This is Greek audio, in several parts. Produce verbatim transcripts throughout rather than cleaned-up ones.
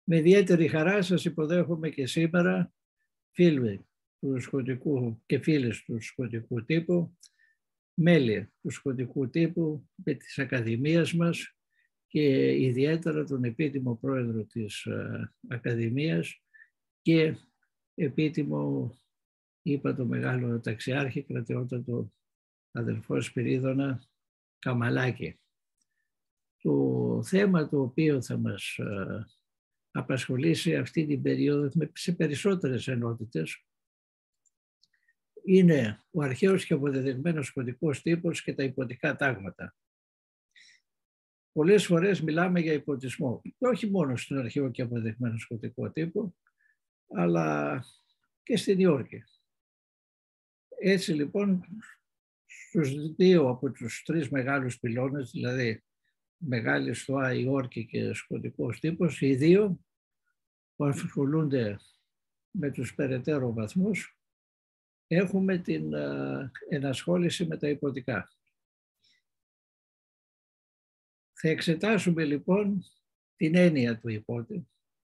Με ιδιαίτερη χαρά σας υποδέχομαι και σήμερα φίλοι του σκοτικού και φίλες του σκοτικού τύπου, μέλη του σκοτικού τύπου και της Ακαδημίας μας και ιδιαίτερα τον επίτιμο πρόεδρο της uh, Ακαδημίας και επίτιμο, είπα, το μεγάλο ταξιάρχη, κρατεότατο αδελφό Σπυρίδωνα Καμαλάκη. Το θέμα το οποίο θα μας uh, απασχολήσει αυτή την περίοδο σε περισσότερες ενότητες είναι ο αρχαίος και αποδεδειγμένος κωδικός τύπος και τα υποτικά τάγματα. Πολλές φορές μιλάμε για υποτισμό, όχι μόνο στον αρχαίο και αποδεδειγμένο κωδικό τύπο, αλλά και στην Υόρκη. Έτσι λοιπόν, στους δύο από τους τρεις μεγάλους πυλώνες, δηλαδή Μεγάλη Στοά, Υόρκη και σκοτικός τύπος, οι δύο που ασχολούνται με τους περαιτέρω βαθμούς, έχουμε την uh, ενασχόληση με τα υποτικά. Θα εξετάσουμε λοιπόν την έννοια του υπότη,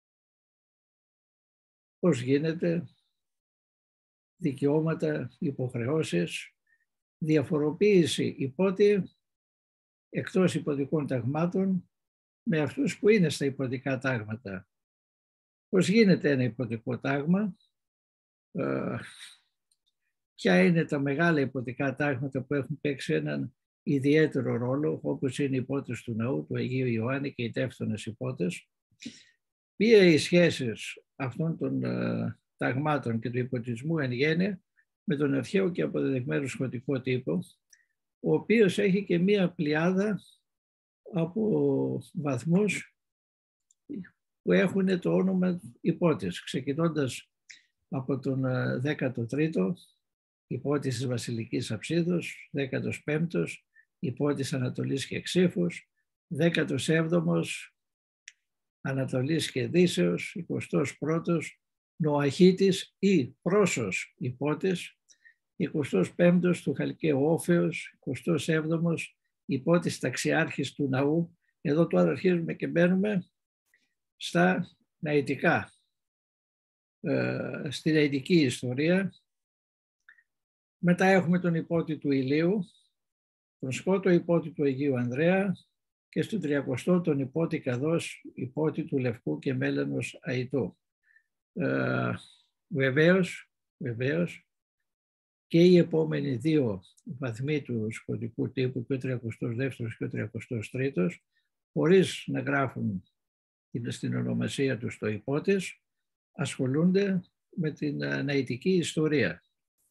πώς γίνεται, δικαιώματα, υποχρεώσεις, διαφοροποίηση υπότη εκτός υποτικών ταγμάτων με αυτούς που είναι στα υποτικά τάγματα. Πώς γίνεται ένα υποτικό τάγμα, uh, ποια είναι τα μεγάλα υποτικά τάγματα που έχουν παίξει έναν ιδιαίτερο ρόλο, όπως είναι οι υπότες του ναού, του Αγίου Ιωάννη και οι τεύτονες υπότες. Ποια οι σχέσεις αυτών των uh, ταγμάτων και του υποτισμού εν γέννη με τον αρχαίο και αποδεδειγμένο σκοτικό τύπο, ο οποίος έχει και μία πλειάδα από βαθμούς που έχουν το όνομα υπότης, ξεκινώντας από τον δέκατο τρίτο, υπότης της Βασιλικής Αψίδος, δέκατος πέμπτος, υπότης Ανατολής και Ξύφους, δέκατος έβδομος, Ανατολής και Δύσεως, εικοστός πρώτος, Νοαχίτης ή Πρόσος υπότης, εικοστός πέμπτος του Χαλκαίου Όφεως, εικοστός έβδομος υπότης ταξιάρχης του ναού. Εδώ τώρα αρχίζουμε και μπαίνουμε στα ναητικά, ε, στη ναητική ιστορία. Μετά έχουμε τον υπότη του Ηλίου, τον σκότο υπότη του Αγίου Ανδρέα και στον τριακοστό τον υπότη Καδός, υπότη του Λευκού και Μέλανος Αϊτού. Ε, βεβαίως, βεβαίως, και οι επόμενοι δύο βαθμοί του σκοτικού τύπου, και ο τριακοστός δεύτερος και ο τριακοστός τρίτος, χωρίς να γράφουν στην ονομασία τους το υπότης, ασχολούνται με την ναητική ιστορία.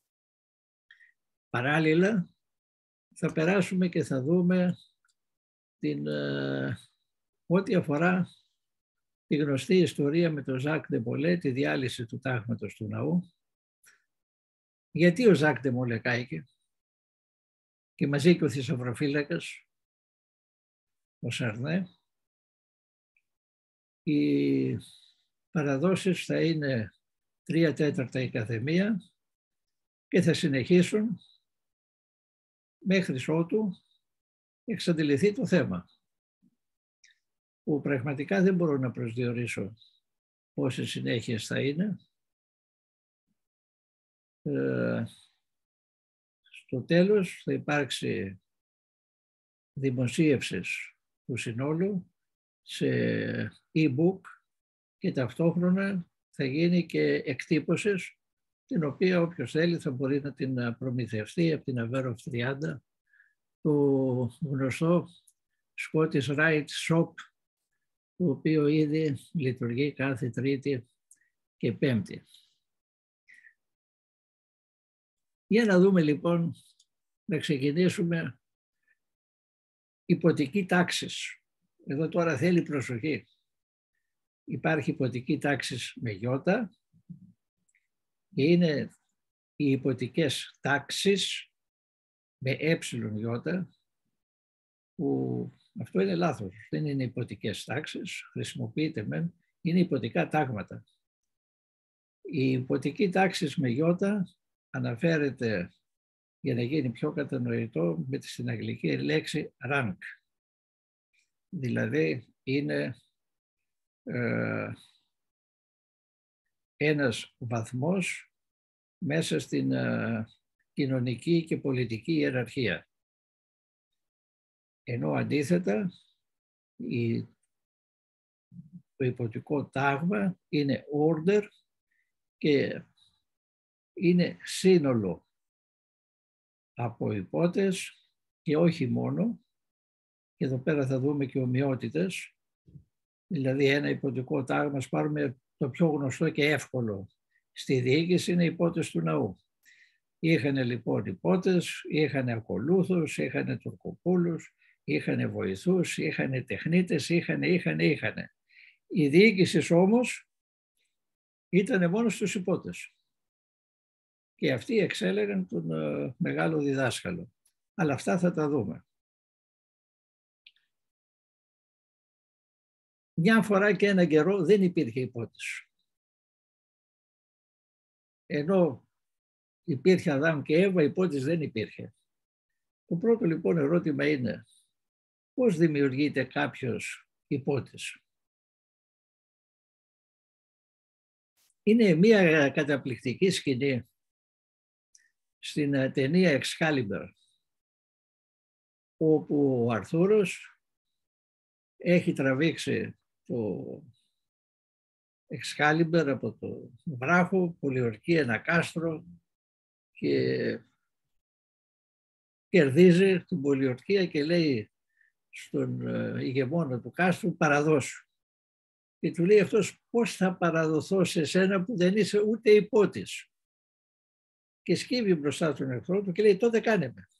Παράλληλα, θα περάσουμε και θα δούμε την, ε, ό,τι αφορά τη γνωστή ιστορία με τον Ζακ ντε Μολέ, τη διάλυση του τάγματος του ναού. Γιατί ο Ζακ ντε Μολέ κάηκε και μαζί και ο θησαυροφύλακας, ο Σαρνέ. Οι παραδόσεις θα είναι τρία τέταρτα η καθεμία και θα συνεχίσουν μέχρι ότου εξαντληθεί το θέμα, που πραγματικά δεν μπορώ να προσδιορίσω πόσες συνέχειες θα είναι. Ε, στο τέλος θα υπάρξει δημοσίευση του συνόλου σε e-book και ταυτόχρονα θα γίνει και εκτύπωση, την οποία όποιος θέλει θα μπορεί να την προμηθευτεί από την Αβέροφ τριάντα, το γνωστό Scottish Rite Shop, το οποίο ήδη λειτουργεί κάθε Τρίτη και Πέμπτη. Για να δούμε λοιπόν, να ξεκινήσουμε υποτική τάξης. Εδώ τώρα θέλει προσοχή. Υπάρχει υποτική τάξης με γιώτα και είναι οι υποτικές τάξεις με έψιλον γιώτα, που αυτό είναι λάθος. Δεν είναι υποτικές τάξεις, χρησιμοποιείται μεν, είναι υποτικά τάγματα. Η υποτική τάξη με γιώτα αναφέρεται, για να γίνει πιο κατανοητό, με την αγγλική λέξη rank. Δηλαδή είναι ε, ένας βαθμός μέσα στην uh, κοινωνική και πολιτική ιεραρχία. Ενώ αντίθετα η, το υποτικό τάγμα είναι order και είναι σύνολο από υπότες και όχι μόνο, και εδώ πέρα θα δούμε και ομοιότητες, δηλαδή ένα υποτικό τάγμα, ας πάρουμε το πιο γνωστό και εύκολο στη διοίκηση, είναι οι υπότες του ναού. Είχαν λοιπόν υπότες, είχαν ακολούθους, είχαν τουρκοπούλους, είχαν βοηθούς, είχαν τεχνίτες, είχαν, είχαν, είχαν. Η διοίκηση όμως ήταν μόνο στους υπότες. Και αυτοί εξέλεγαν τον uh, μεγάλο διδάσκαλο. Αλλά αυτά θα τα δούμε. Μια φορά και ένα καιρό δεν υπήρχε υπότες. Ενώ υπήρχε Αδάμ και Εύα, υπότες δεν υπήρχε. Το πρώτο λοιπόν ερώτημα είναι πώς δημιουργείται κάποιος υπότης. Είναι μια καταπληκτική σκηνή στην ταινία Excalibur, όπου ο Αρθούρος έχει τραβήξει το Excalibur από το βράχο, πολιορκεί ένα κάστρο και κερδίζει την πολιορκία και λέει στον ηγεμόνα του κάστρου παραδώσου. Και του λέει αυτός πώς θα παραδοθώ σε σένα που δεν είσαι ούτε υπότης. Και σκύβει μπροστά τον εχθρό του και λέει τότε κάνε με.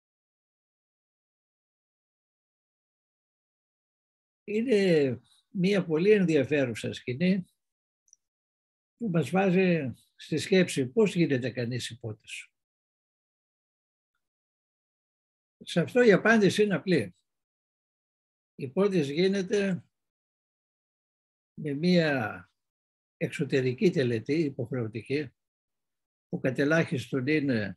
Είναι μια πολύ ενδιαφέρουσα σκηνή που μας βάζει στη σκέψη πώς γίνεται κανείς υπότης. Σε αυτό η απάντηση είναι απλή. Υπότης γίνεται με μια εξωτερική τελετή υποχρεωτική που κατελάχιστον είναι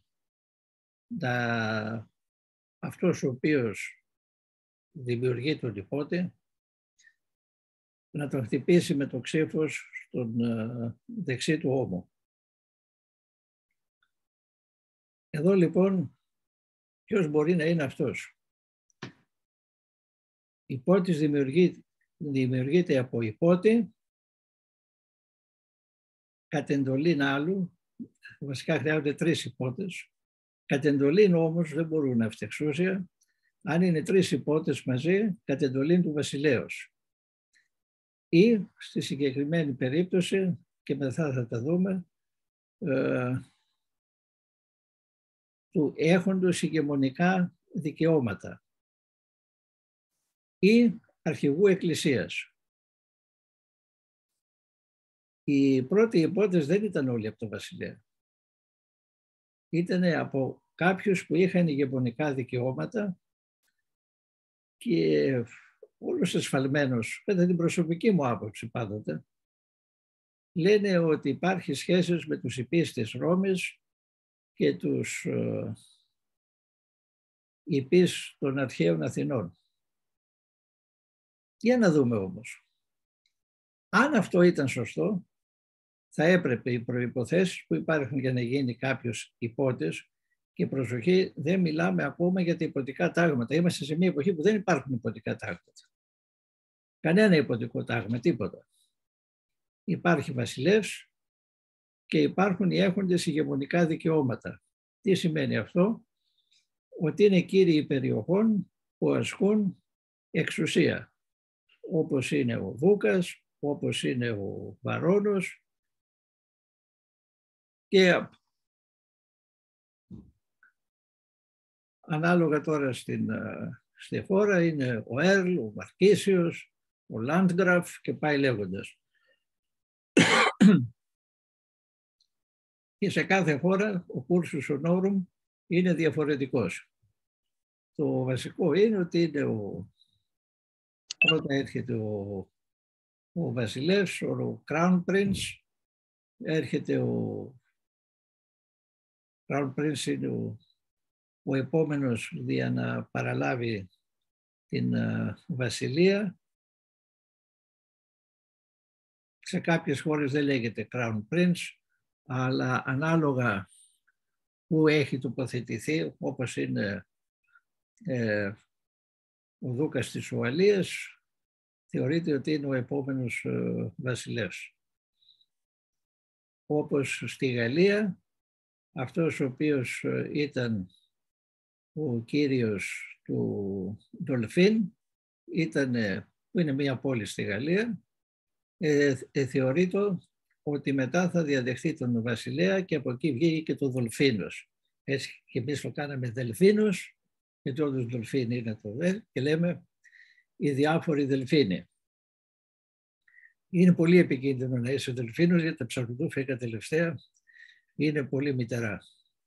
τα, αυτός ο οποίος δημιουργεί τον υπότη να τον χτυπήσει με το ξύφος στον uh, δεξί του ώμο. Εδώ λοιπόν ποιος μπορεί να είναι αυτός. Υπότης δημιουργεί, δημιουργείται από υπότη κατ' εντολήν άλλου, βασικά χρειάζονται τρεις υπότες, κατ' εντολήν όμως δεν μπορούν αυτεξούσια, αν είναι τρεις υπότες μαζί, κατ' εντολήν του βασιλέως. Ή στη συγκεκριμένη περίπτωση, και μετά θα τα δούμε, ε, του έχοντος ηγεμονικά δικαιώματα ή αρχηγού εκκλησίας. Οι πρώτοι υπότες δεν ήταν όλοι από το βασιλέα. Ήταν από κάποιους που είχαν ηγεμονικά δικαιώματα και όλος εσφαλμένος, κατά την προσωπική μου άποψη πάντοτε, λένε ότι υπάρχει σχέσεις με τους ιππείς της Ρώμης και τους ε, ιππείς των αρχαίων Αθηνών. Για να δούμε όμως. Αν αυτό ήταν σωστό, θα έπρεπε οι προϋποθέσεις που υπάρχουν για να γίνει κάποιος υπότης, και προσοχή, δεν μιλάμε ακόμα για τα υποτικά τάγματα. Είμαστε σε μια εποχή που δεν υπάρχουν υποτικά τάγματα. Κανένα υποτικό τάγμα, τίποτα. Υπάρχει βασιλεύς και υπάρχουν οι έχοντες ηγεμονικά δικαιώματα. Τι σημαίνει αυτό? Ότι είναι κύριοι περιοχών που ασκούν εξουσία. Όπως είναι ο Βούκας, όπως είναι ο Βαρώνος και ανάλογα τώρα στην, στη χώρα είναι ο Έρλ, ο Μαρκίσιος, ο Λάντγκραφ και πάει λέγοντας. Και σε κάθε χώρα ο κούρσους ονόρουμ είναι διαφορετικός. Το βασικό είναι ότι είναι ο, πρώτα έρχεται ο, ο βασιλεύς, ο Crown Prince, έρχεται ο Crown Prince είναι ο, ο επόμενος για να παραλάβει την uh, βασιλεία Σε κάποιες χώρες δεν λέγεται Crown Prince, αλλά ανάλογα που έχει τοποθετηθεί, όπως είναι ε, ο Δούκας της Ουαλίας, θεωρείται ότι είναι ο επόμενος ε, βασιλεύς. Όπως στη Γαλλία, αυτός ο οποίος ε, ήταν ο κύριος του Ντολφίν, ήταν, που είναι μια πόλη στη Γαλλία, ε, ε, θεωρείται ότι μετά θα διαδεχθεί τον βασιλέα και από εκεί βγήκε και το Δολφίνος. Έτσι και εμείς το κάναμε Δελφίνος, γιατί όντως Δολφίν είναι το δε, και λέμε οι διάφοροι Δελφίνοι. Είναι πολύ επικίνδυνο να είσαι Δελφίνος, γιατί τα ψαροδούφικα τελευταία είναι πολύ μητερά.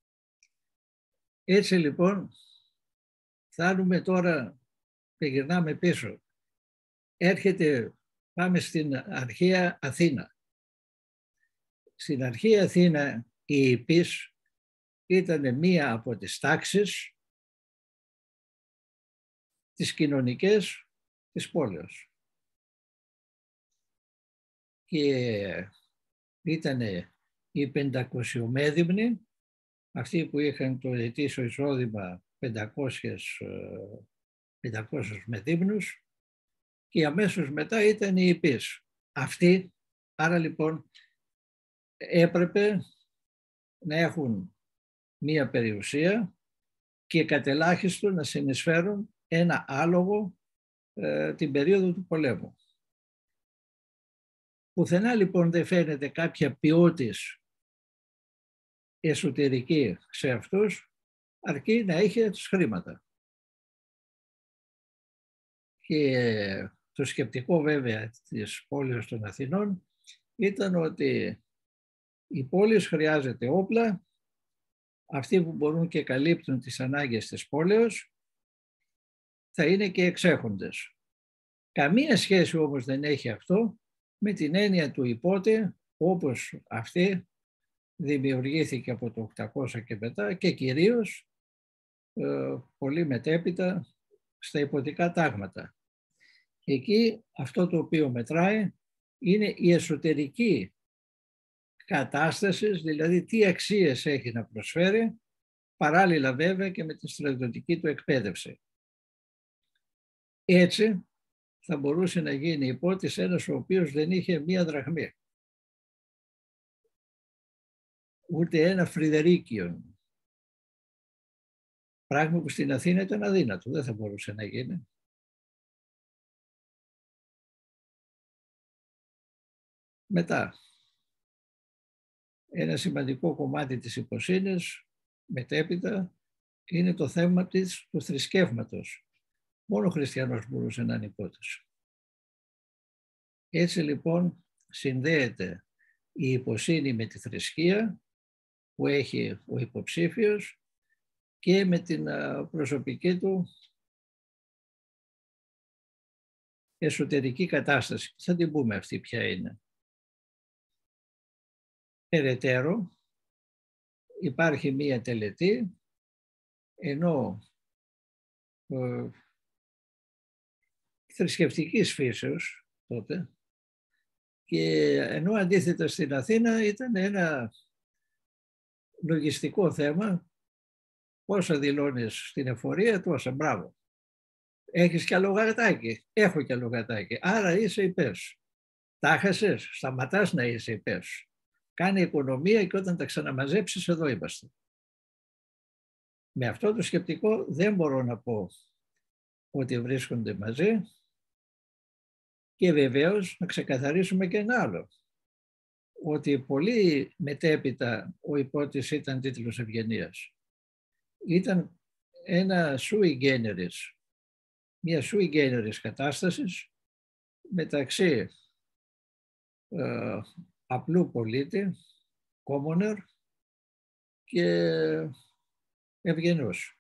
Έτσι λοιπόν φτάνουμε τώρα και γυρνάμε πίσω. Έρχεται, πάμε στην αρχαία Αθήνα. Στην αρχαία Αθήνα η Ιππής ήταν μία από τις τάξεις τις κοινωνικές της πόλεως. Και ήταν οι πεντακοσιομέδυμνοι, αυτοί που είχαν το ετήσιο εισόδημα πεντακόσιους μεδύμνους, και αμέσως μετά ήταν οι Ιππείς. Αυτοί, άρα λοιπόν, έπρεπε να έχουν μία περιουσία και κατ' ελάχιστο να συνεισφέρουν ένα άλογο ε, την περίοδο του πολέμου. Πουθενά λοιπόν δεν φαίνεται κάποια ποιότης εσωτερική σε αυτούς, αρκεί να είχε τους χρήματα. Και το σκεπτικό βέβαια της πόλης των Αθηνών ήταν ότι η πόλη χρειάζεται όπλα, αυτοί που μπορούν και καλύπτουν τις ανάγκες της πόλεως θα είναι και εξέχοντες. Καμία σχέση όμως δεν έχει αυτό με την έννοια του υπότη, όπως αυτή δημιουργήθηκε από το οκτακόσια και μετά και κυρίως ε, πολύ μετέπειτα στα υποτικά τάγματα. Και εκεί αυτό το οποίο μετράει είναι η εσωτερική κατάσταση, δηλαδή τι αξίες έχει να προσφέρει, παράλληλα βέβαια και με τη στρατιωτική του εκπαίδευση. Έτσι θα μπορούσε να γίνει υπότης ένας ο οποίος δεν είχε μία δραχμή, ούτε ένα φρυδερίκιον, πράγμα που στην Αθήνα ήταν αδύνατο, δεν θα μπορούσε να γίνει. Μετά, ένα σημαντικό κομμάτι της υποσύνης, μετέπειτα, είναι το θέμα της, του θρησκεύματος. Μόνο ο χριστιανός μπορούσε να είναι υπότης. Έτσι λοιπόν συνδέεται η υποσύνη με τη θρησκεία που έχει ο υποψήφιος και με την προσωπική του εσωτερική κατάσταση. Θα την πούμε αυτή ποια είναι. Περαιτέρω υπάρχει μία τελετή, ενώ ε, θρησκευτικής φύσεως τότε, και ενώ αντίθετα στην Αθήνα ήταν ένα λογιστικό θέμα, πόσα δηλώνεις στην εφορία, τόσα, μπράβο. Έχεις και λογατάκι, έχω και λογατάκι, άρα είσαι υπέρς. Τα χάσες, σταματάς να είσαι υπέρς. Κάνε οικονομία και όταν τα ξαναμαζέψεις εδώ είμαστε. Με αυτό το σκεπτικό δεν μπορώ να πω ότι βρίσκονται μαζί και βεβαίως να ξεκαθαρίσουμε και ένα άλλο. Ότι πολύ μετέπειτα ο υπότης ήταν τίτλος ευγενίας. Ήταν ένα sui generis, μια sui generis κατάστασης μεταξύ ε, απλού πολίτη, commoner και ευγενούς.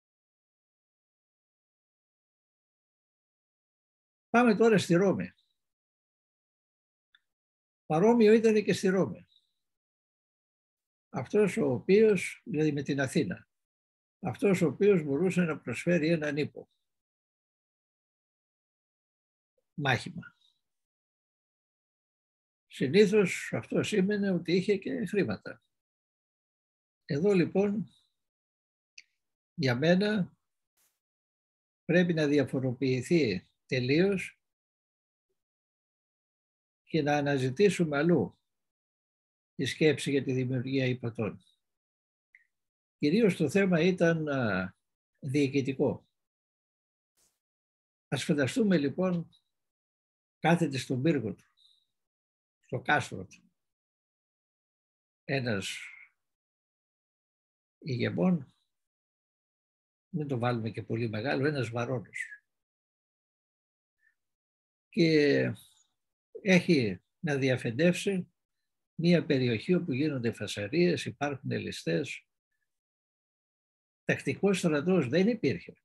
Πάμε τώρα στη Ρώμη. Παρόμοιο ήταν και στη Ρώμη. Αυτός ο οποίος, δηλαδή με την Αθήνα, αυτός ο οποίος μπορούσε να προσφέρει έναν ύπο. Μάχημα. συνήθως αυτό σήμαινε ότι είχε και χρήματα. Εδώ λοιπόν για μένα πρέπει να διαφοροποιηθεί τελείως και να αναζητήσουμε αλλού τη σκέψη για τη δημιουργία υπατών. Κυρίως το θέμα ήταν α, διοικητικό. Ας φανταστούμε λοιπόν κάθεται στον πύργο του, στο κάστρο του, ένας ηγεμόν, μην το βάλουμε και πολύ μεγάλο, ένας βαρώνος. Και έχει να διαφεντεύσει μία περιοχή όπου γίνονται φασαρίες, υπάρχουν ληστές. Τακτικός στρατός δεν υπήρχε.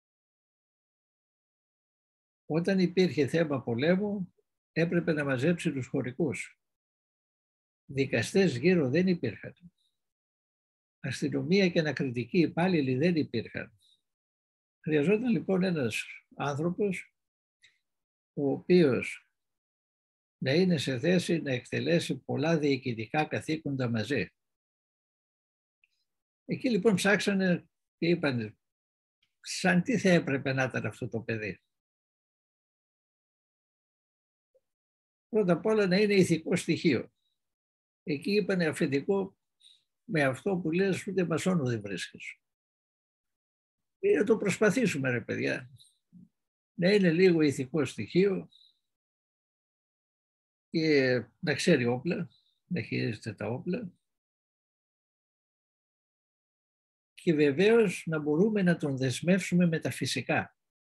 Όταν υπήρχε θέμα πολέμου, έπρεπε να μαζέψει τους χωρικούς. Δικαστές γύρω δεν υπήρχαν. Αστυνομία και ανακριτικοί υπάλληλοι δεν υπήρχαν. Χρειαζόταν λοιπόν ένας άνθρωπος ο οποίος να είναι σε θέση να εκτελέσει πολλά διοικητικά καθήκοντα μαζί. Εκεί λοιπόν ψάξανε και είπαν σαν τι θα έπρεπε να ήταν αυτό το παιδί. Πρώτα απ' όλα να είναι ηθικό στοιχείο. Εκεί είπανε αφεντικό με αυτό που λες ούτε μασόνο δεν βρίσκεις. Ή να το προσπαθήσουμε ρε παιδιά. Να είναι λίγο ηθικό στοιχείο και να ξέρει όπλα, να χειρίζεται τα όπλα και βεβαίως να μπορούμε να τον δεσμεύσουμε με τα φυσικά.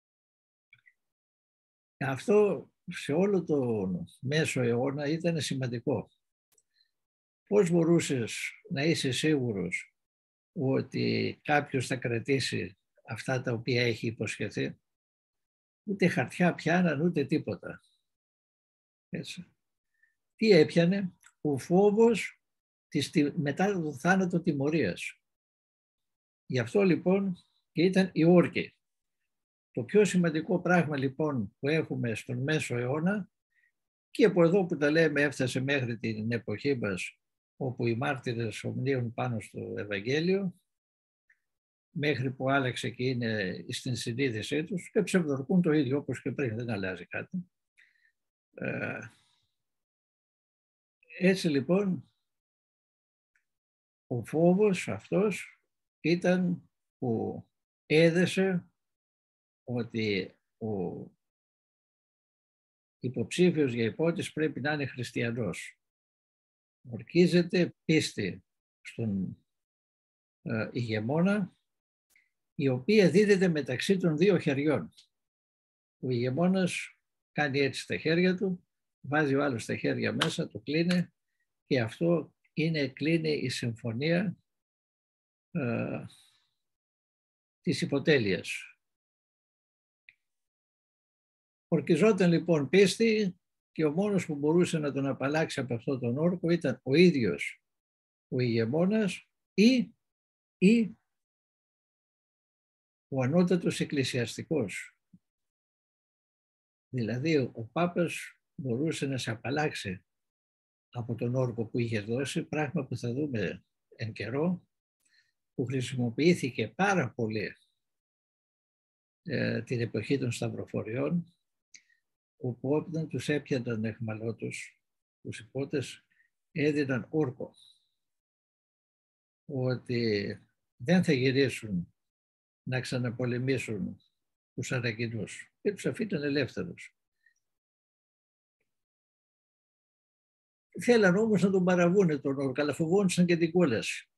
Αυτό σε όλο το μέσο αιώνα ήταν σημαντικό. Πώς μπορούσες να είσαι σίγουρος ότι κάποιος θα κρατήσει αυτά τα οποία έχει υποσχεθεί? Ούτε χαρτιά πιάναν, ούτε τίποτα. Έτσι. Τι έπιανε? Ο φόβος της, μετά το θάνατο τιμωρίας. Γι' αυτό λοιπόν και ήταν οι όρκοι. Το πιο σημαντικό πράγμα λοιπόν που έχουμε στον μέσο αιώνα και από εδώ που τα λέμε έφτασε μέχρι την εποχή μας όπου οι μάρτυρες ομνίουν πάνω στο Ευαγγέλιο μέχρι που άλλαξε και είναι στην συνείδησή τους και ψευδορκούν το ίδιο όπως και πριν, δεν αλλάζει κάτι. Ε, έτσι λοιπόν ο φόβος αυτός ήταν που έδεσε ότι ο υποψήφιος για υπότης πρέπει να είναι χριστιανός. Ορκίζεται πίστη στον ε, ηγεμόνα η οποία δίδεται μεταξύ των δύο χεριών. Ο ηγεμόνας κάνει έτσι τα χέρια του, βάζει ο άλλος τα χέρια μέσα, το κλείνει και αυτό είναι, κλείνει η συμφωνία ε, της υποτέλειας. Ορκιζόταν λοιπόν πίστη και ο μόνος που μπορούσε να τον απαλλάξει από αυτόν τον όρκο ήταν ο ίδιος ο ηγεμόνας ή, ή ο ανώτατος εκκλησιαστικός. Δηλαδή ο Πάπας μπορούσε να σε απαλλάξει από τον όρκο που είχε δώσει, πράγμα που θα δούμε εν καιρό, που χρησιμοποιήθηκε πάρα πολύ ε, την εποχή των σταυροφοριών, όπου όταν τους έπιαναν αιχμαλώτους, τους υπότες, έδιναν όρκο ότι δεν θα γυρίσουν να ξαναπολεμήσουν τους Αρακινούς και τους αφήναν ελεύθερους. Θέλαν όμως να τον παραβούνε τον όρκο, αλλά φοβόντουσαν και την κόλαση.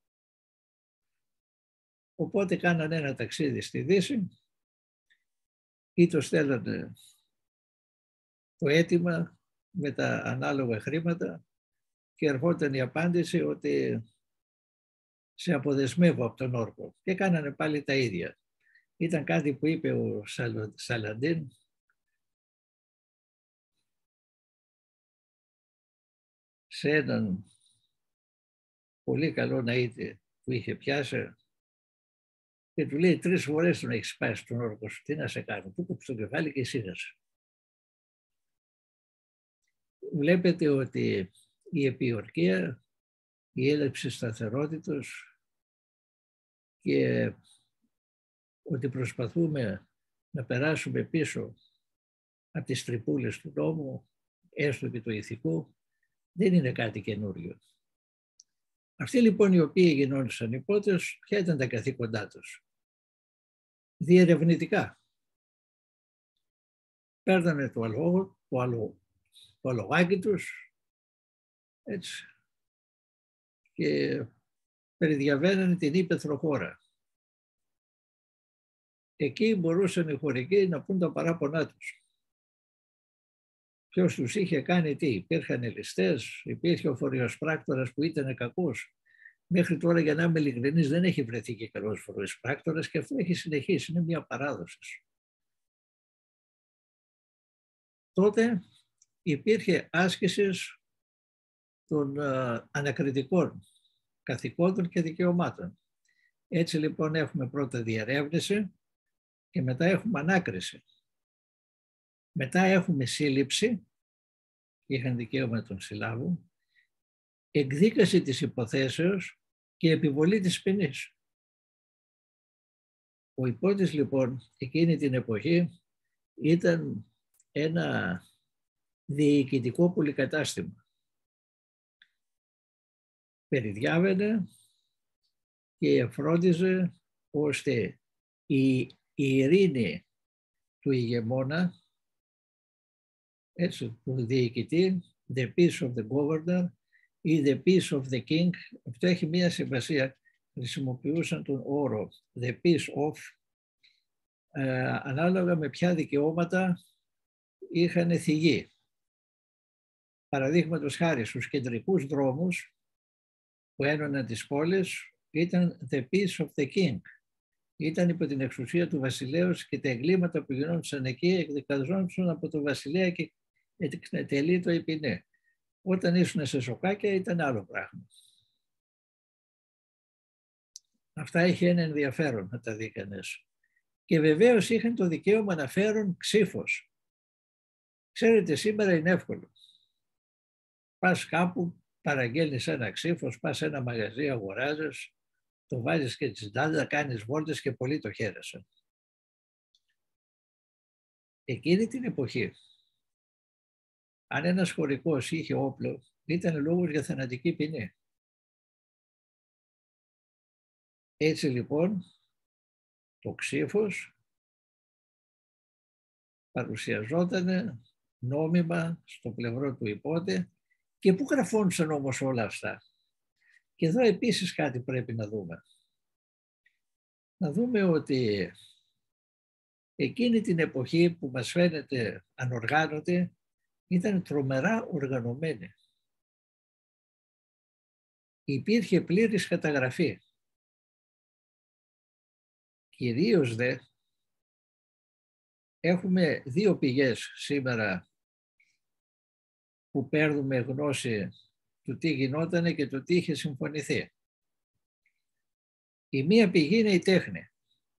Οπότε κάνανε ένα ταξίδι στη Δύση ή το στέλνανε το αίτημα με τα ανάλογα χρήματα και ερχόταν η απάντηση ότι σε αποδεσμεύω από τον όρκο και κάνανε πάλι τα ίδια. Ήταν κάτι που είπε ο Σαλαντίν σε έναν πολύ καλό ναΐτη που είχε πιάσει και του λέει τρεις φορές τον έχει σπάσει τον όρκο σου. Τι να σε κάνω, του κόψε το κεφάλι και σύνασε. βλέπετε ότι η επιορκία, η έλλειψη σταθερότητος και ότι προσπαθούμε να περάσουμε πίσω από τις τρυπούλες του νόμου, έστω και του ηθικού, δεν είναι κάτι καινούριο. Αυτοί λοιπόν οι οποίοι γινόντουσαν υπότες, ποια ήταν τα καθήκοντά τους? Διερευνητικά. Παίρνανε το αλόγο, το, αλο, το αλογάκι τους, έτσι, και περιδιαβαίνανε την ύπαιθρο χώρα. Εκεί μπορούσαν οι χωρικοί να πούν τα παράπονά τους. Ποιος τους είχε κάνει τι? Υπήρχαν ληστές, υπήρχε ο φορειοσπράκτορας που ήταν κακός. Μέχρι τώρα, για να είμαι ειλικρινής, δεν έχει βρεθεί και καλός φορειοσπράκτορας και αυτό έχει συνεχίσει, είναι μια παράδοση. Τότε υπήρχε άσκηση των uh, ανακριτικών καθηκόντων και δικαιωμάτων. Έτσι λοιπόν έχουμε πρώτα διερεύνηση και μετά έχουμε ανάκριση. Μετά έχουμε σύλληψη, είχαν δικαίωμα των συλλάβων, εκδίκαση της υποθέσεως και επιβολή της ποινής. Ο υπότης λοιπόν εκείνη την εποχή ήταν ένα διοικητικό πολυκατάστημα. Περιδιάβαινε και φρόντιζε ώστε η, η ειρήνη του ηγεμόνα, έτσι, του διοικητή, the peace of the governor ή the peace of the king, αυτό έχει μία σημασία, χρησιμοποιούσαν τον όρο the peace of, ε, ανάλογα με ποια δικαιώματα είχαν θυγεί. Παραδείγματος χάρη στους κεντρικούς δρόμους που ένωναν τις πόλεις ήταν the peace of the king. Ήταν υπό την εξουσία του βασιλέως και τα εγκλήματα που γινόντουσαν εκεί εκδικαζόντουσαν από το βασιλέα και τελεί το ποινή. Όταν ήσουν σε σοκάκια ήταν άλλο πράγμα. Αυτά είχε ένα ενδιαφέρον να τα δει κανείς. Και βεβαίως είχαν το δικαίωμα να φέρουν ξύφος. Ξέρετε, σήμερα είναι εύκολο. Πας κάπου, παραγγέλνεις ένα ξύφος, πας σε ένα μαγαζί, αγοράζεις, το βάζεις και τις ντάντα, κάνεις βόλτες και πολύ το χαίρεσαι. Εκείνη την εποχή, αν ένας χωρικός είχε όπλο, ήταν λόγος για θανατική ποινή. Έτσι λοιπόν, το ξύφος παρουσιαζόταν νόμιμα στο πλευρό του υπότη. Και πού γραφόντουσαν όμως όλα αυτά? Και εδώ επίσης κάτι πρέπει να δούμε. Να δούμε ότι εκείνη την εποχή που μας φαίνεται ανοργάνωτη ήταν τρομερά οργανωμένη. Υπήρχε πλήρης καταγραφή. Κυρίως δε έχουμε δύο πηγές σήμερα που παίρνουμε γνώση του τι γινότανε και του τι είχε συμφωνηθεί. Η μία πηγή είναι η τέχνη.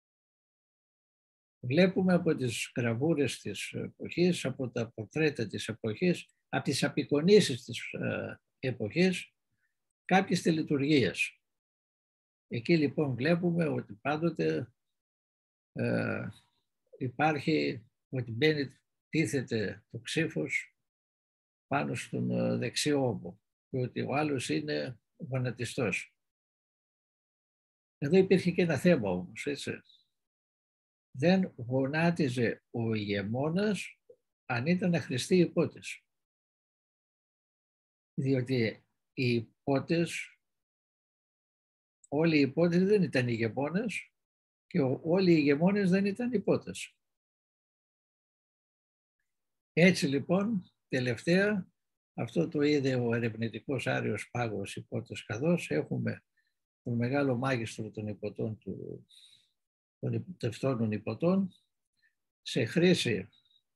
Βλέπουμε από τις γραβούρες της εποχής, από τα πορτρέτα της εποχής, από τις απεικονίσεις της εποχής, κάποιες τελετουργίες. Εκεί λοιπόν βλέπουμε ότι πάντοτε ε, υπάρχει, ότι μπαίνει, τίθεται το ξύφος πάνω στον δεξιό ώμο και ότι ο άλλος είναι γονατιστός. Εδώ υπήρχε και ένα θέμα όμως, έτσι. Δεν γονάτιζε ο ηγεμόνας αν ήταν αχρηστοί υπότες. Διότι οι υπότες, όλοι οι υπότες δεν ήταν ηγεμόνες και όλοι οι ηγεμόνες δεν ήταν υπότες. Έτσι λοιπόν, τελευταία, αυτό το είδε ο ερευνητικός Άριος Πάγος υπότες, καθώς έχουμε τον μεγάλο μάγιστρο των υποτών του, των τευτώνων υποτών, σε χρήση,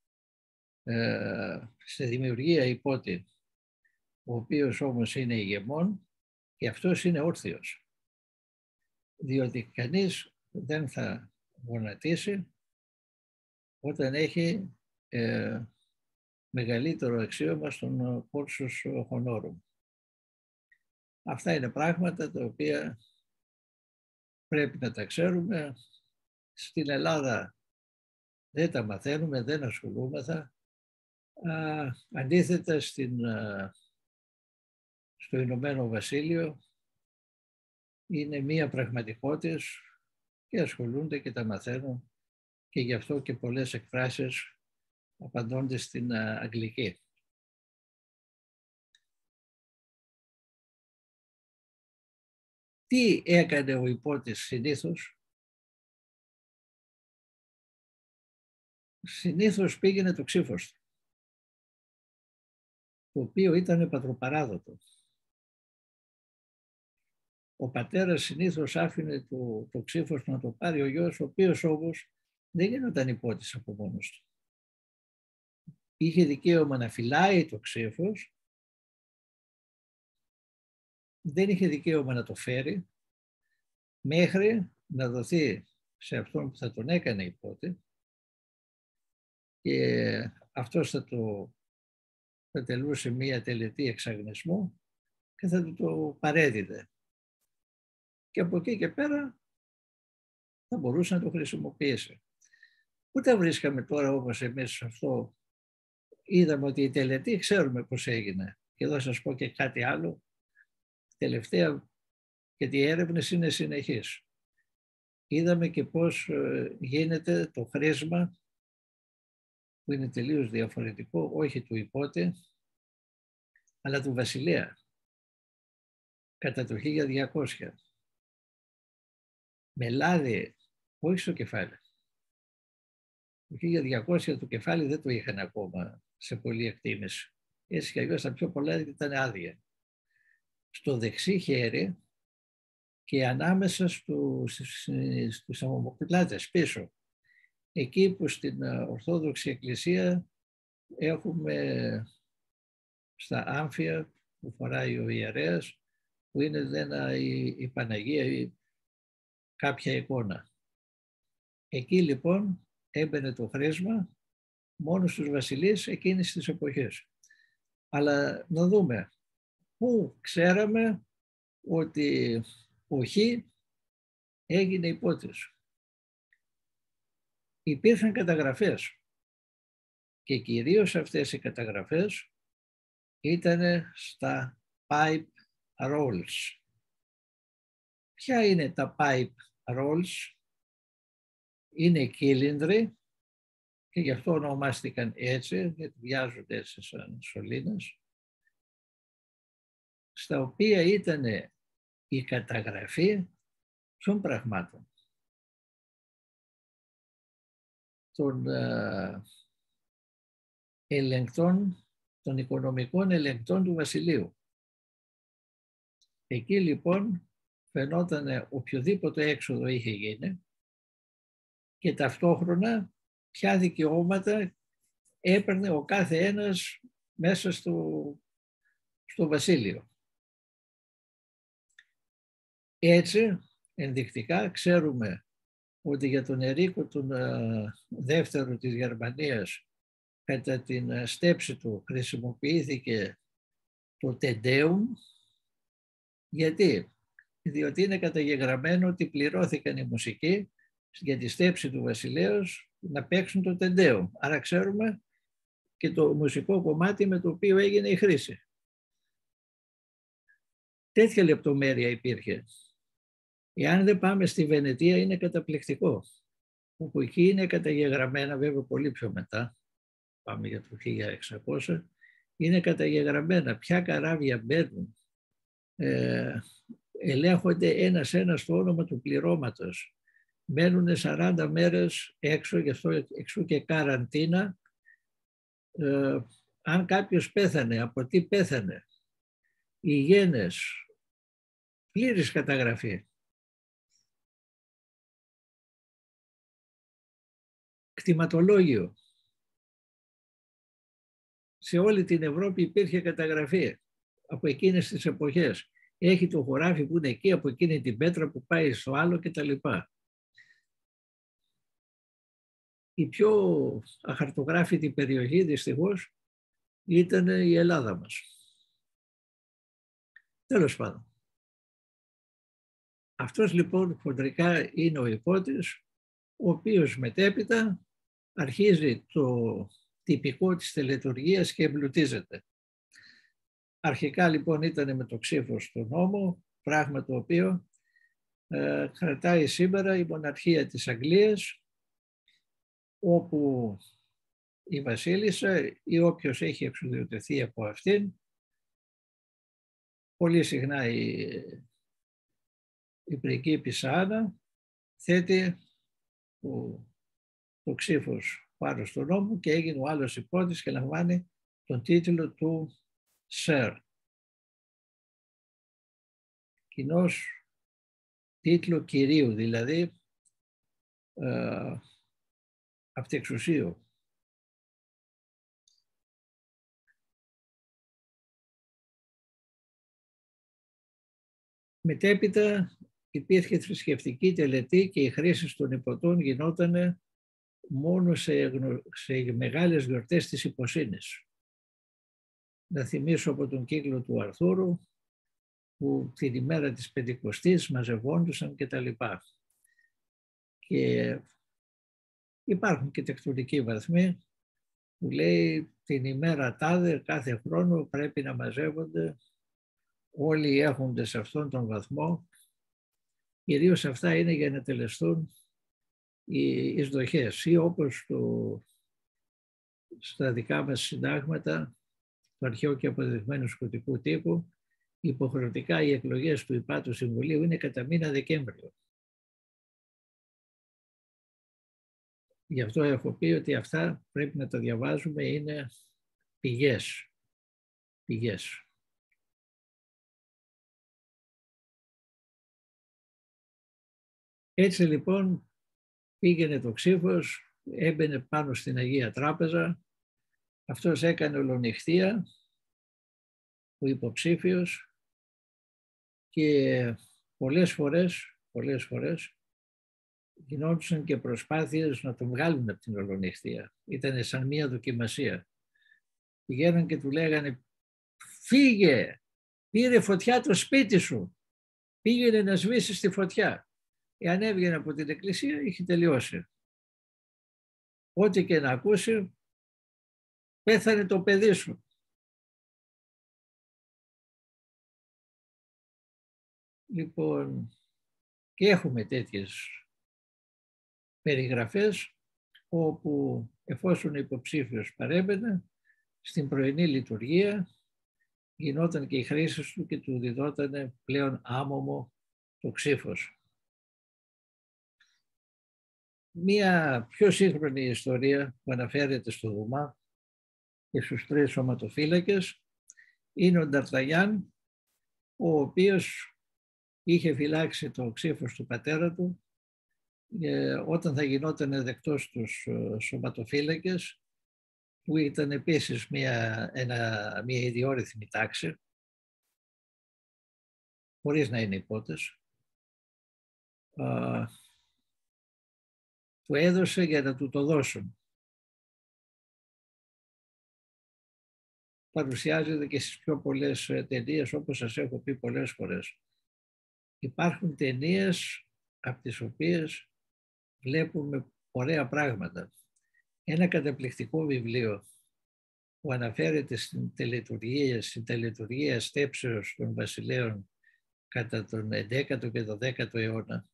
ε, σε δημιουργία υπότη, ο οποίος όμως είναι ηγεμόν και αυτός είναι όρθιος. Διότι κανείς δεν θα γονατίσει όταν έχει ε, μεγαλύτερο αξίωμα στον Πόρσος Χονόρουμ. Αυτά είναι πράγματα τα οποία πρέπει να τα ξέρουμε. Στην Ελλάδα δεν τα μαθαίνουμε, δεν ασχολούμεθα. Α, αντίθετα στην, α, στο Ηνωμένο Βασίλειο είναι μία πραγματικότητα και ασχολούνται και τα μαθαίνουν και γι' αυτό και πολλές εκφράσεις απαντώνται στην α, αγγλική. Τι έκανε ο υπότης συνήθως? Συνήθως πήγαινε το ξύφος του, το οποίο ήταν πατροπαράδοτο. Ο πατέρας συνήθως άφηνε το, το ξύφος να το πάρει ο γιος, ο οποίος όμως δεν γινόταν υπότης από μόνος του. Είχε δικαίωμα να φυλάει το ξύφος, δεν είχε δικαίωμα να το φέρει, μέχρι να δοθεί σε αυτόν που θα τον έκανε υπότη και αυτός θα το θα τελούσε μία τελετή εξαγνισμού και θα του το παρέδιδε. Και από εκεί και πέρα θα μπορούσε να το χρησιμοποιήσει. Πού τα βρίσκαμε τώρα όμως εμείς αυτό? Είδαμε ότι η τελετή ξέρουμε πώς έγινε. Και εδώ σας πω και κάτι άλλο. Τελευταία, γιατί οι έρευνες είναι συνεχείς. Είδαμε και πώς γίνεται το χρήσμα, που είναι τελείως διαφορετικό, όχι του υπότη, αλλά του βασιλέα, κατά το χίλια διακόσια. Με λάδι, όχι στο κεφάλι. Το χίλια διακόσια το κεφάλι δεν το είχαν ακόμα σε πολλή εκτίμηση. Έτσι και αλλιώς τα πιο πολλά ήταν άδεια. Στο δεξί χέρι και ανάμεσα στους, στους αμμοπλάτες πίσω. Εκεί που στην Ορθόδοξη Εκκλησία έχουμε στα άμφια που φοράει ο ιερέας, που είναι ένα, η, η Παναγία ή κάποια εικόνα. Εκεί λοιπόν έμπαινε το χρήσμα μόνο στους βασιλείς εκείνης της εποχής. Αλλά να δούμε πού ξέραμε ότι ο Χ έγινε υπότης. Υπήρχαν καταγραφές και κυρίως αυτές οι καταγραφές ήταν στα pipe rolls. Ποια είναι τα pipe rolls? Είναι κύλινδροι και γι' αυτό ονομάστηκαν έτσι, γιατί βιάζονται έτσι σαν σωλήνες, στα οποία ήταν η καταγραφή των πραγμάτων, των uh, ελεγκτών, των οικονομικών ελεγκτών του βασιλείου. Εκεί λοιπόν φαινόταν οποιοδήποτε έξοδο είχε γίνει και ταυτόχρονα ποια δικαιώματα έπαιρνε ο κάθε ένας μέσα στο, στο βασίλειο. Έτσι, ενδεικτικά ξέρουμε ότι για τον Ερίκο τον uh, δεύτερο της Γερμανίας κατά την στέψη του χρησιμοποιήθηκε το τεντέουμ. Γιατί? Διότι είναι καταγεγραμμένο ότι πληρώθηκαν οι μουσικοί για τη στέψη του βασιλέως να παίξουν το τεντέουμ. Άρα ξέρουμε και το μουσικό κομμάτι με το οποίο έγινε η χρήση. Τέτοια λεπτομέρεια υπήρχε. Εάν δεν πάμε στη Βενετία είναι καταπληκτικό. Όπου εκεί είναι καταγεγραμμένα, βέβαια πολύ πιο μετά, πάμε για το χίλια εξακόσια, είναι καταγεγραμμένα ποια καράβια μπαίνουν, ε, ελέγχονται ένας-ένας στο όνομα του πληρώματος, μένουν σαράντα μέρες έξω, γι' αυτό εξού και καραντίνα, ε, αν κάποιος πέθανε, από τι πέθανε, οι γένες, πλήρης καταγραφή. Κτηματολόγιο. Σε όλη την Ευρώπη υπήρχε καταγραφή από εκείνες τις εποχές. Έχει το χωράφι που είναι εκεί, από εκείνη την πέτρα που πάει στο άλλο κτλ. Η πιο αχαρτογράφητη περιοχή δυστυχώς ήταν η Ελλάδα μας. Τέλος πάντων. Αυτός λοιπόν χοντρικά είναι ο Ιππότης, ο οποίος μετέπειτα αρχίζει το τυπικό της τελετουργίας και εμπλουτίζεται. Αρχικά λοιπόν ήταν με το ξύφος του νόμου, πράγμα το οποίο ε, κρατάει σήμερα η μοναρχία της Αγγλίας, όπου η βασίλισσα ή όποιος έχει εξουδετερωθεί από αυτήν, πολύ συχνά η, η πριγκίπισσα Άννα θέτει το, το ξύφος πάνω στον νόμο και έγινε ο άλλος Ιππότης και λαμβάνει τον τίτλο του Sir. Κοινώς τίτλο κυρίου, δηλαδή ε, αυτεξουσίου. Μετέπειτα υπήρχε θρησκευτική τελετή και η χρήση των ιπποτών γινόταν μόνο σε, σε μεγάλες γιορτές της υποσύνης. Να θυμίσω από τον κύκλο του Αρθούρου, που την ημέρα της Πεντηκοστής μαζευόντουσαν και τα λοιπά. Και υπάρχουν και τεκτονικοί βαθμοί που λέει την ημέρα τάδε κάθε χρόνο πρέπει να μαζεύονται όλοι οι έχοντες σε αυτόν τον βαθμό. Κυρίως αυτά είναι για να τελεστούν οι εισδοχές ή όπως το, στα δικά μας συντάγματα του αρχαίου και αποδεδειγμένου σκοτικού τύπου, υποχρεωτικά οι εκλογές του Υπάτου Συμβουλίου είναι κατά μήνα Δεκέμβριο. Γι' αυτό έχω πει ότι αυτά πρέπει να τα διαβάζουμε, είναι πηγές. Πηγές. Έτσι λοιπόν πήγαινε το ξύφος, έμπαινε πάνω στην Αγία Τράπεζα, αυτός έκανε ολονυχτία, ο υποψήφιος, και πολλές φορές, πολλές φορές γινόντουσαν και προσπάθειες να τον βγάλουν από την ολονυχτία. Ήταν σαν μία δοκιμασία. Πηγαίναν και του λέγανε «Φύγε, πήρε φωτιά το σπίτι σου, πήγαινε να σβήσεις τη φωτιά». Εάν έβγαινε από την εκκλησία είχε τελειώσει. Ό,τι και να ακούσει, πέθανε το παιδί σου. Λοιπόν, και έχουμε τέτοιες περιγραφές όπου εφόσον ο υποψήφιος παρέμβαινε στην πρωινή λειτουργία γινόταν και η χρήση του και του διδόταν πλέον άμωμο το ξύφος. Μία πιο σύγχρονη ιστορία που αναφέρεται στο Δουμά και στους τρεις σωματοφύλακες είναι ο Νταρταγιάν, ο οποίος είχε φυλάξει το ξύφος του πατέρα του ε, όταν θα γινόταν δεκτός στους σωματοφύλακες, που ήταν επίσης μια, ένα, μια ιδιόρυθμη τάξη, χωρίς να είναι υπότες. Α, του έδωσε για να του το δώσουν. Παρουσιάζεται και στις πιο πολλές ταινίες, όπως σας έχω πει πολλές φορές. Υπάρχουν ταινίες από τις οποίες βλέπουμε ωραία πράγματα. Ένα καταπληκτικό βιβλίο που αναφέρεται στην τελετουργία, στην τελετουργία στέψεως των βασιλέων κατά τον ενδέκατο και τον δέκατο αιώνα.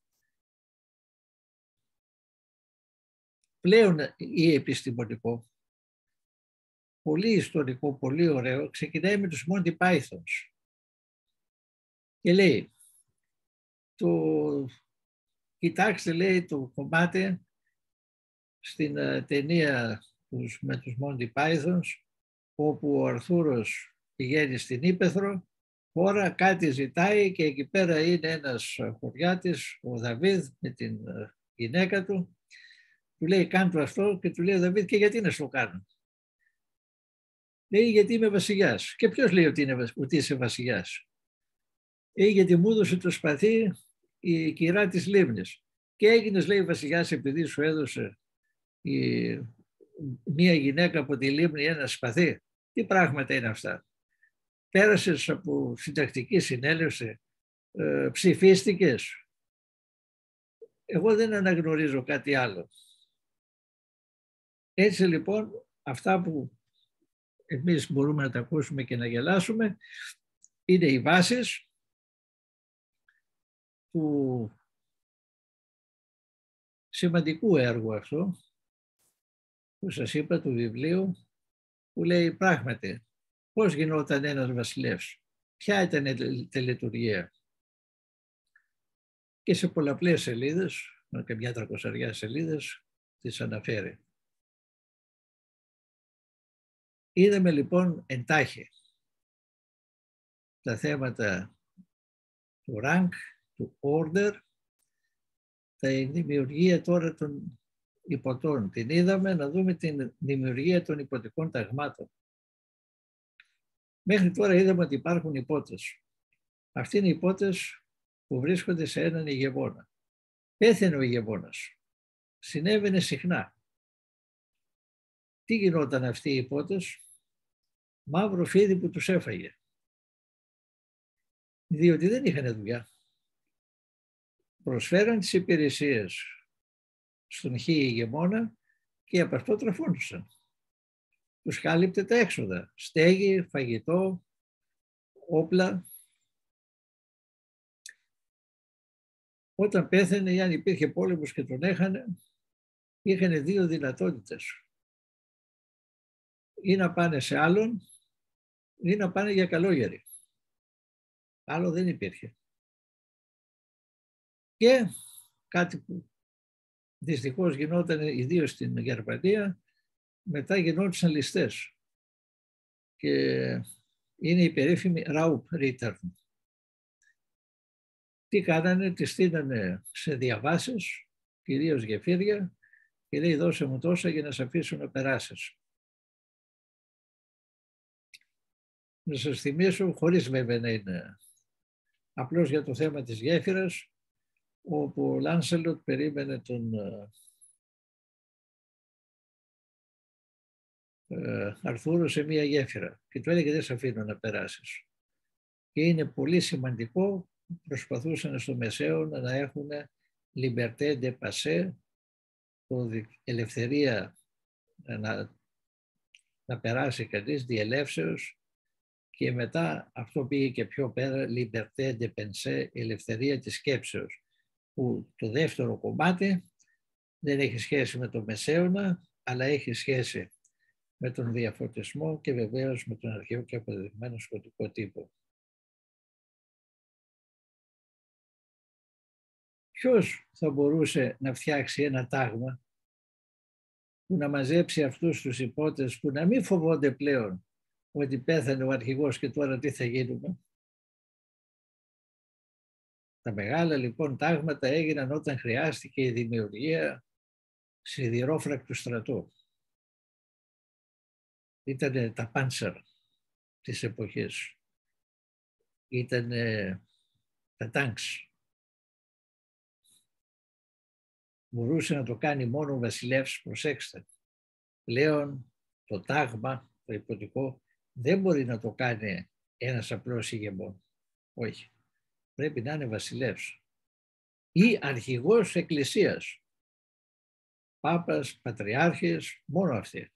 Πλέον ή επιστημονικό, πολύ ιστορικό, πολύ ωραίο, ξεκινάει με τους Monty Pythons και λέει το, κοιτάξτε λέει το κομμάτι στην uh, ταινία τους, με τους Monty Pythons, όπου ο Αρθούρος πηγαίνει στην Ύπαιθρο, τώρα κάτι ζητάει και εκεί πέρα είναι ένας χωριάτης, ο Δαβίδ με την uh, γυναίκα του, του λέει κάνε το αυτό και του λέει ο Δαβίδ και γιατί να σου το κάνω. Λέει γιατί είμαι βασιλιάς. Και ποιος λέει ότι, είναι, ότι είσαι βασιλιάς. Λέει γιατί μου έδωσε το σπαθί η κυρά της λίμνης. Και έγινες λέει βασιλιάς επειδή σου έδωσε η, μία γυναίκα από τη λίμνη ένα σπαθί. Τι πράγματα είναι αυτά? Πέρασες από συντακτική συνέλευση, ε, ψηφίστηκες. Εγώ δεν αναγνωρίζω κάτι άλλο. Έτσι λοιπόν, αυτά που εμείς μπορούμε να τα ακούσουμε και να γελάσουμε είναι οι βάσεις του σημαντικού έργου αυτό που σας είπα, του βιβλίου, που λέει πράγματι πώς γινόταν ένας βασιλεύς, ποια ήταν η τελετουργία. Και σε πολλαπλές σελίδες, με καμιά τρακοσαριά σελίδες, τις αναφέρει. Είδαμε λοιπόν εντάχει τα θέματα του rank, του order, τα δημιουργία τώρα των υποτών. Την είδαμε, να δούμε την δημιουργία των υποτικών ταγμάτων. Μέχρι τώρα είδαμε ότι υπάρχουν υπότες. Αυτοί είναι οι υπότες που βρίσκονται σε έναν ηγεμόνα. Πέθανε ο ηγεμόνας. Συνέβαινε συχνά. Τι γινόταν αυτοί οι υπότες? Μαύρο φίδι που τους έφαγε. Διότι δεν είχαν δουλειά. Προσφέραν τις υπηρεσίες στον χι ηγεμόνα και από αυτό τραφόντουσαν. Τους χάλυπτε τα έξοδα. Στέγη, φαγητό, όπλα. Όταν πέθανε ή αν υπήρχε πόλεμος και τον έχανε, είχαν δύο δυνατότητες. Ή να πάνε σε άλλον ή να πάνε για καλόγεροι. Άλλο δεν υπήρχε. Και κάτι που δυστυχώς γινόταν ιδίως στην Γερμανία, μετά γινόντουσαν ληστές. Και είναι η περίφημη Raubritter. Τι κάνανε? Τις στείλανε σε διαβάσεις, κυρίως γεφύρια, και λέει δώσε μου τόσα για να σε αφήσω να περάσεις. Να σας θυμίσω, χωρίς βέβαια να είναι απλώς για το θέμα της γέφυρας, όπου ο Λάνσελοτ περίμενε τον ε, Αρθούρο σε μία γέφυρα και του έλεγε δεν σε αφήνω να περάσεις. Και είναι πολύ σημαντικό, προσπαθούσαν στο Μεσαίωνα να έχουν liberté de passer, ελευθερία να, να περάσει κανείς, διελεύσεως, και μετά αυτό πήγε και πιο πέρα, liberté de penser, ελευθερία της σκέψεως, που το δεύτερο κομμάτι δεν έχει σχέση με το Μεσαίωνα, αλλά έχει σχέση με τον διαφωτισμό και βεβαίως με τον αρχαίο και αποδεδειγμένο σκοτικό τύπο. Ποιος θα μπορούσε να φτιάξει ένα τάγμα που να μαζέψει αυτούς τους υπότες που να μην φοβόνται πλέον ότι πέθανε ο αρχηγός και τώρα τι θα γίνουμε? Τα μεγάλα λοιπόν τάγματα έγιναν όταν χρειάστηκε η δημιουργία σιδηρόφρακτου στρατού. Ήτανε τα Panzer της εποχής. Ήτανε τα τάγκς. Μπορούσε να το κάνει μόνο ο βασιλεύς, προσέξτε. Πλέον το τάγμα, το υποτικό, δεν μπορεί να το κάνει ένας απλός ηγεμόν. Όχι. Πρέπει να είναι βασιλεύς ή αρχηγός εκκλησίας. Πάπας, πατριάρχες, μόνο αυτοί.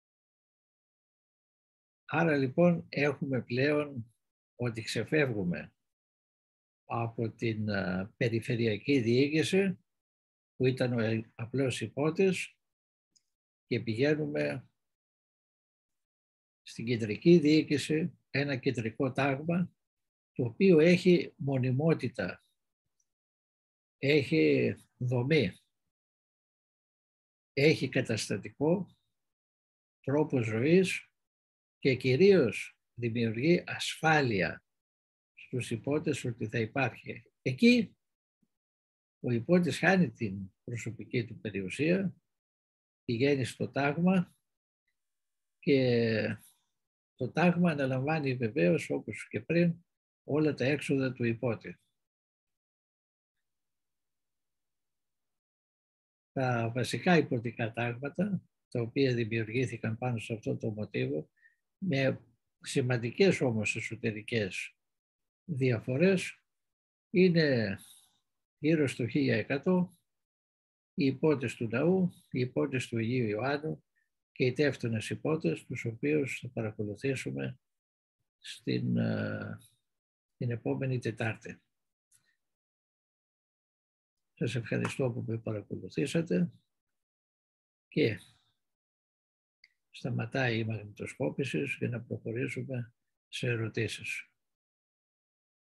Άρα λοιπόν έχουμε πλέον ότι ξεφεύγουμε από την uh, περιφερειακή διοίκηση που ήταν ο απλός υπότης και πηγαίνουμε στην κεντρική διοίκηση, ένα κεντρικό τάγμα το οποίο έχει μονιμότητα, έχει δομή, έχει καταστατικό, τρόπο ζωής και κυρίως δημιουργεί ασφάλεια στους υπότες ότι θα υπάρχει. Εκεί ο υπότης χάνει την προσωπική του περιουσία, πηγαίνει στο τάγμα και το τάγμα αναλαμβάνει βεβαίως όπως και πριν όλα τα έξοδα του υπότη. Τα βασικά υποτικά τάγματα, τα οποία δημιουργήθηκαν πάνω σε αυτό το μοτίβο, με σημαντικές όμως εσωτερικές διαφορές, είναι γύρω στο χίλια εκατό οι υπότες του ναού, οι υπότες του Αγίου Ιωάννου και οι τεύτονες υπότες, τους οποίους θα παρακολουθήσουμε στην, την επόμενη Τετάρτη. Σας ευχαριστώ που με παρακολουθήσατε και σταματάει η μαγνητοσκόπηση για να προχωρήσουμε σε ερωτήσεις.